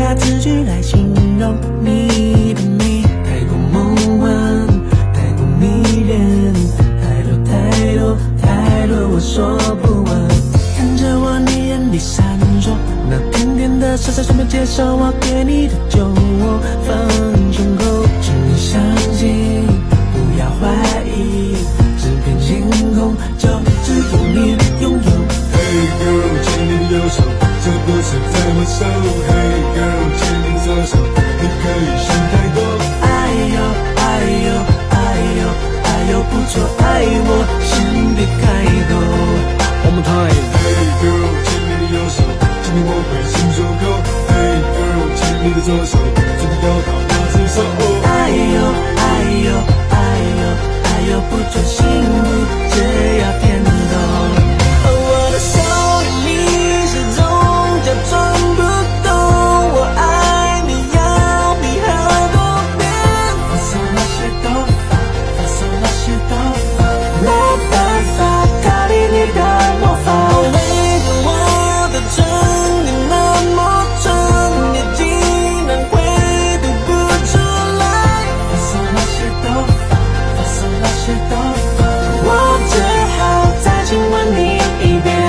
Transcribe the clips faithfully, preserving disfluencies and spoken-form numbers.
达字句来形容你的美，太过梦幻，太过迷人，太多太多太多我说不完。看着我你眼里闪烁，那甜甜的色彩顺便介绍我给你的酒窝，放胸口，请你相信，不要怀疑，这片星空就只有你拥有。Hey girl， 牵你的右手，这不是在我手。Hey girl， 牵你的左手，你可以想太多。哎呦哎呦哎呦哎呦不错，爱我先别开口。我们太 Hey girl， 牵你的右手，今天我会心说口。Hey girl， 牵你的左手，真的要到那只手。哎呦哎呦哎呦哎呦不错，幸福只要天堂。我的手你始终假装不懂，我爱你要比很多遍。放松那些头发，放松那些头发，没办法逃离你的魔法。围着我的唇，你那么纯，也竟然会读不出来。放松那些头发，放松那些头发，我只好再亲吻你一遍。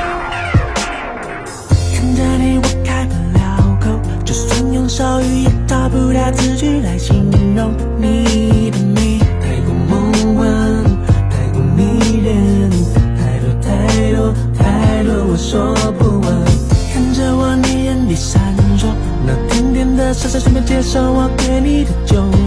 看着你我开不了口，就算用手语也找不到字句来形容你的美，太过梦幻，太过迷人，太多太多太多我说不完。看着我你眼里闪烁，那甜甜的色彩顺便介绍我给你的酒